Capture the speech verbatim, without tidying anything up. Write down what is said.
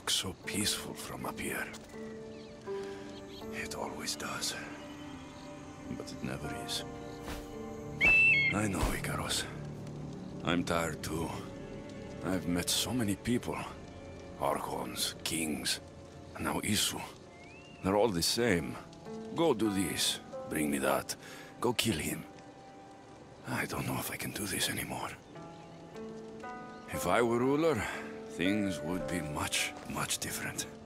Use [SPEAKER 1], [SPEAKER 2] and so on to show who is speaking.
[SPEAKER 1] looks so peaceful from up here. It always does. But it never is. I know, Ikaros. I'm tired too. I've met so many people. Archons, kings, and now Isu. They're all the same. Go do this, bring me that, go kill him. I don't know if I can do this anymore. If I were ruler, things would be much, much different.